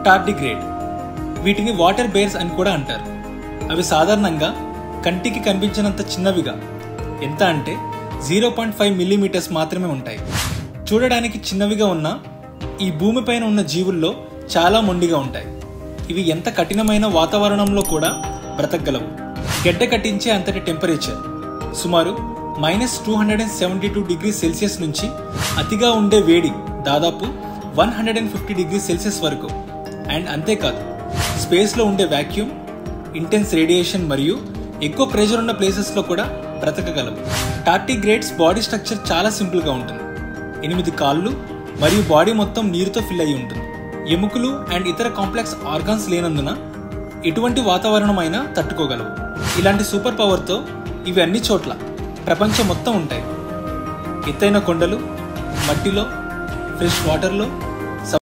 Tardigrade. వీటిని water bears అని కూడా అంటారు. అవి సాధారణంగా కంటికి కనిపించినంత చిన్నవిగా, ఎంత అంటే 0.5 మిల్లీమీటర్స్ మాత్రమే ఉంటాయి. చూడడానికి చిన్నవిగా ఉన్న ఈ భూమిపైన ఉన్న జీవుల్లో చాలా మొండిగా ఉంటాయి. ఇవి ఎంత కఠినమైన వాతావరణంలో కూడా బ్రతకగలవు. గడ్డ కట్టించే అంతటి టెంపరేచర్ సుమారు -272°C నుంచి అతిగా ఉండే వేడి దాదాపు 150°C వరకు. అండ్ అంతేకాదు, స్పేస్లో ఉండే వ్యాక్యూమ్, ఇంటెన్స్ రేడియేషన్ మరియు ఎక్కువ ప్రెషర్ ఉన్న ప్లేసెస్లో కూడా బ్రతకగలవు. టార్డిగ్రేడ్స్ బాడీ స్ట్రక్చర్ చాలా సింపుల్గా ఉంటుంది. 8 కాళ్ళు మరియు బాడీ మొత్తం నీరుతో ఫిల్ అయి ఉంటుంది. ఎముకలు అండ్ ఇతర కాంప్లెక్స్ ఆర్గాన్స్ లేనందున ఎటువంటి వాతావరణం అయినా తట్టుకోగలవు. ఇలాంటి సూపర్ పవర్తో ఇవి అన్ని చోట్ల ప్రపంచం మొత్తం ఉంటాయి. ఎత్తైన కొండలు, మట్టిలో, ఫ్రెష్ వాటర్లో,